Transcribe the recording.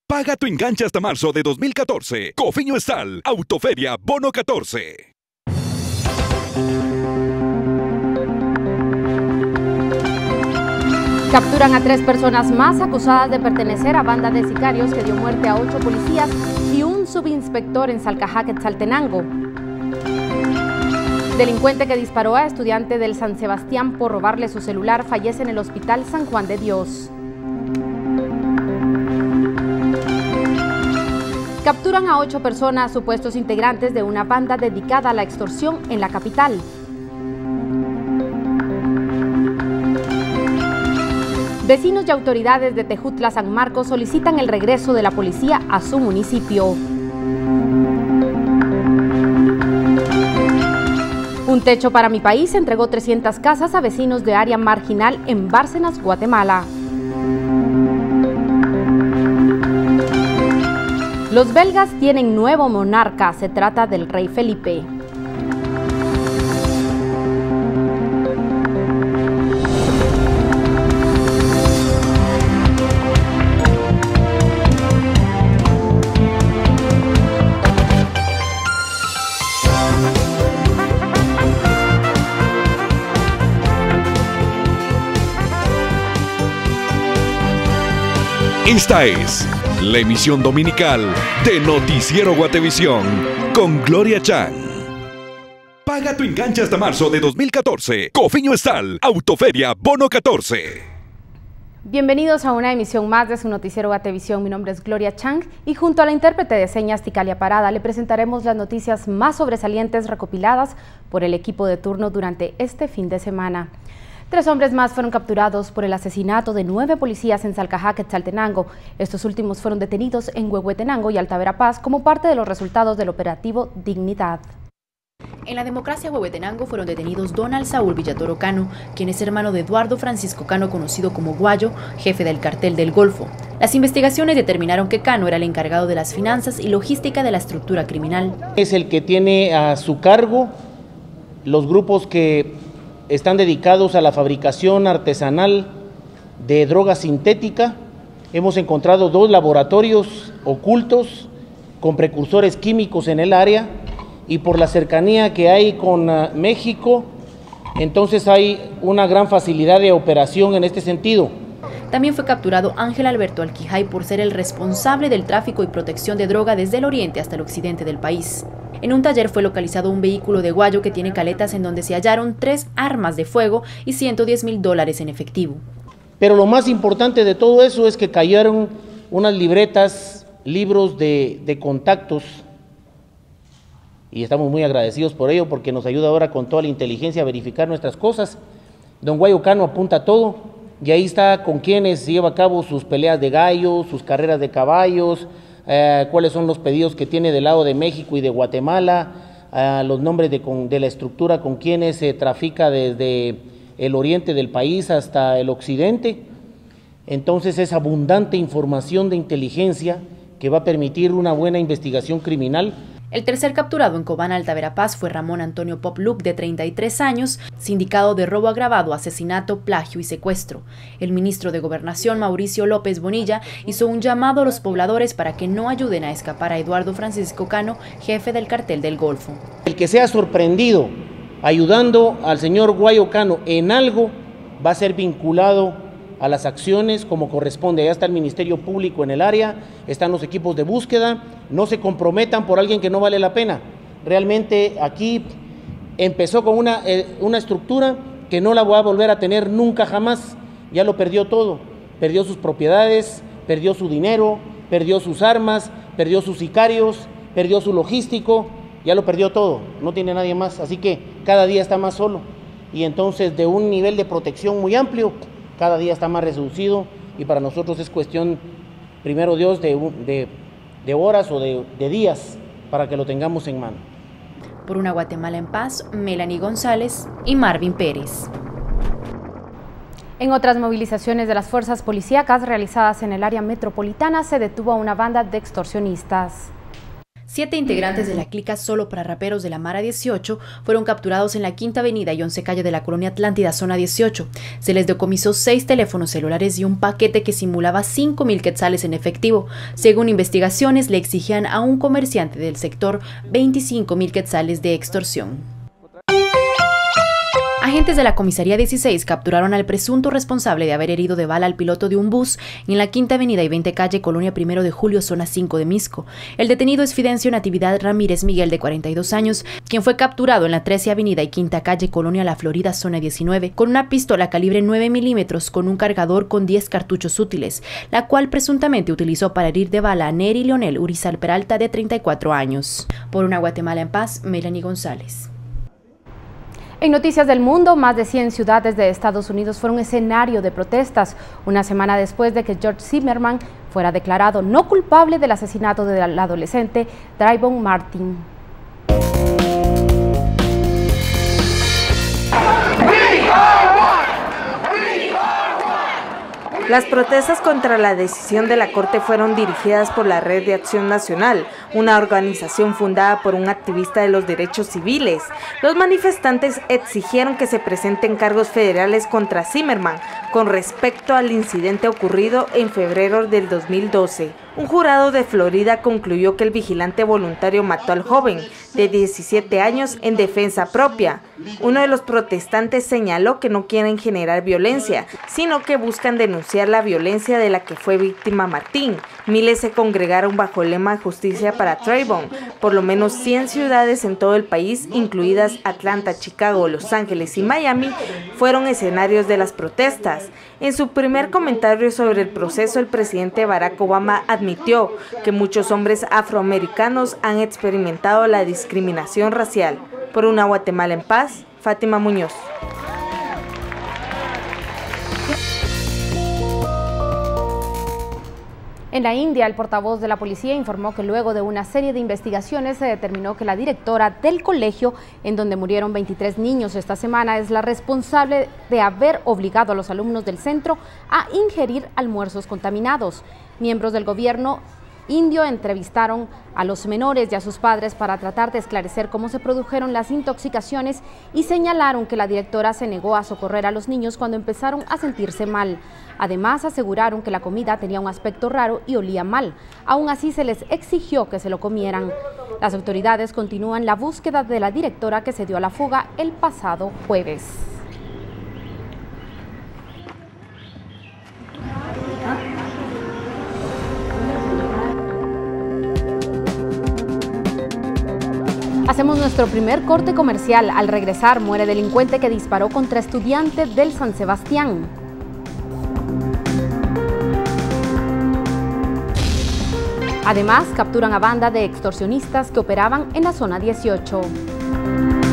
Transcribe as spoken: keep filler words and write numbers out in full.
Paga tu enganche hasta marzo de dos mil catorce. Cofiño Estal, Autoferia, Bono catorce. Capturan a tres personas más acusadas de pertenecer a banda de sicarios que dio muerte a ocho policías y un subinspector en Salcajá, Quetzaltenango. Delincuente que disparó a estudiante del San Sebastián por robarle su celular fallece en el Hospital San Juan de Dios. Capturan a ocho personas, supuestos integrantes de una banda dedicada a la extorsión en la capital. Vecinos y autoridades de Tejutla, San Marcos solicitan el regreso de la policía a su municipio. Un techo para mi país entregó trescientas casas a vecinos de área marginal en Bárcenas, Guatemala. Los belgas tienen nuevo monarca, se trata del rey Felipe. Esta es la emisión dominical de Noticiero Guatevisión con Gloria Chang. Paga tu enganche hasta marzo de dos mil catorce. Cofiño Estal, Autoferia, Bono catorce. Bienvenidos a una emisión más de su Noticiero Guatevisión. Mi nombre es Gloria Chang y junto a la intérprete de señas Ticalia Parada le presentaremos las noticias más sobresalientes recopiladas por el equipo de turno durante este fin de semana. Tres hombres más fueron capturados por el asesinato de nueve policías en Salcajá, Quetzaltenango. Estos últimos fueron detenidos en Huehuetenango y Alta Verapaz como parte de los resultados del operativo Dignidad. En la democracia Huehuetenango fueron detenidos Donald Saúl Villatoro Cano, quien es hermano de Eduardo Francisco Cano, conocido como Guayo, jefe del cartel del Golfo. Las investigaciones determinaron que Cano era el encargado de las finanzas y logística de la estructura criminal. Es el que tiene a su cargo los grupos que están dedicados a la fabricación artesanal de droga sintética. Hemos encontrado dos laboratorios ocultos con precursores químicos en el área y por la cercanía que hay con uh, México, entonces hay una gran facilidad de operación en este sentido. También fue capturado Ángel Alberto Alquijay por ser el responsable del tráfico y protección de droga desde el oriente hasta el occidente del país. En un taller fue localizado un vehículo de Guayo que tiene caletas en donde se hallaron tres armas de fuego y ciento diez mil dólares en efectivo. Pero lo más importante de todo eso es que cayeron unas libretas, libros de, de contactos, y estamos muy agradecidos por ello porque nos ayuda ahora con toda la inteligencia a verificar nuestras cosas. Don Guayo Cano apunta todo y ahí está con quienes lleva a cabo sus peleas de gallos, sus carreras de caballos, Eh, cuáles son los pedidos que tiene del lado de México y de Guatemala, eh, los nombres de, con, de la estructura con quienes se trafica desde el oriente del país hasta el occidente. Entonces es abundante información de inteligencia que va a permitir una buena investigación criminal. El tercer capturado en Cobán, Alta Verapaz, fue Ramón Antonio Popluc, de treinta y tres años, sindicado de robo agravado, asesinato, plagio y secuestro. El ministro de Gobernación, Mauricio López Bonilla, hizo un llamado a los pobladores para que no ayuden a escapar a Eduardo Francisco Cano, jefe del cartel del Golfo. El que sea sorprendido ayudando al señor Guayo Cano en algo va a ser vinculado a las acciones como corresponde. Ya está el Ministerio Público en el área, están los equipos de búsqueda. No se comprometan por alguien que no vale la pena. Realmente aquí empezó con una, eh, una estructura que no la va a volver a tener nunca jamás. Ya lo perdió todo, perdió sus propiedades, perdió su dinero, perdió sus armas, perdió sus sicarios, perdió su logístico, ya lo perdió todo, no tiene nadie más. Así que cada día está más solo y entonces de un nivel de protección muy amplio, cada día está más reducido y para nosotros es cuestión, primero Dios, de, de, de horas o de, de días para que lo tengamos en mano. Por una Guatemala en paz, Melanie González y Marvin Pérez. En otras movilizaciones de las fuerzas policíacas realizadas en el área metropolitana se detuvo a una banda de extorsionistas. Siete integrantes de la clica Solo para Raperos de la Mara dieciocho fueron capturados en la Quinta Avenida y once Calle de la Colonia Atlántida, zona dieciocho. Se les decomisó seis teléfonos celulares y un paquete que simulaba cinco mil quetzales en efectivo. Según investigaciones, le exigían a un comerciante del sector veinticinco mil quetzales de extorsión. Agentes de la Comisaría dieciséis capturaron al presunto responsable de haber herido de bala al piloto de un bus en la Quinta Avenida y veinte Calle, Colonia Primero de Julio, zona cinco de Misco. El detenido es Fidencio Natividad Ramírez Miguel, de cuarenta y dos años, quien fue capturado en la trece Avenida y Quinta Calle, Colonia La Florida, zona diecinueve, con una pistola calibre nueve milímetros con un cargador con diez cartuchos útiles, la cual presuntamente utilizó para herir de bala a Neri Leonel Urizar Peralta, de treinta y cuatro años. Por una Guatemala en paz, Melanie González. En Noticias del Mundo, más de cien ciudades de Estados Unidos fueron escenario de protestas una semana después de que George Zimmerman fuera declarado no culpable del asesinato del adolescente Trayvon Martin. Las protestas contra la decisión de la Corte fueron dirigidas por la Red de Acción Nacional, una organización fundada por un activista de los derechos civiles. Los manifestantes exigieron que se presenten cargos federales contra Zimmerman con respecto al incidente ocurrido en febrero del dos mil doce. Un jurado de Florida concluyó que el vigilante voluntario mató al joven de diecisiete años en defensa propia. Uno de los protestantes señaló que no quieren generar violencia, sino que buscan denunciar la violencia de la que fue víctima Martín. Miles se congregaron bajo el lema Justicia para Trayvon. Por lo menos cien ciudades en todo el país, incluidas Atlanta, Chicago, Los Ángeles y Miami, fueron escenarios de las protestas. En su primer comentario sobre el proceso, el presidente Barack Obama admitió que muchos hombres afroamericanos han experimentado la discriminación racial. Por una Guatemala en paz, Fátima Muñoz. En la India, el portavoz de la policía informó que luego de una serie de investigaciones se determinó que la directora del colegio, en donde murieron veintitrés niños esta semana, es la responsable de haber obligado a los alumnos del centro a ingerir almuerzos contaminados. Miembros del gobierno indio entrevistaron a los menores y a sus padres para tratar de esclarecer cómo se produjeron las intoxicaciones y señalaron que la directora se negó a socorrer a los niños cuando empezaron a sentirse mal. Además, aseguraron que la comida tenía un aspecto raro y olía mal. Aún así, se les exigió que se lo comieran. Las autoridades continúan la búsqueda de la directora que se dio a la fuga el pasado jueves. Hacemos nuestro primer corte comercial. Al regresar, muere delincuente que disparó contra estudiante del San Sebastián. Además, capturan a banda de extorsionistas que operaban en la zona dieciocho.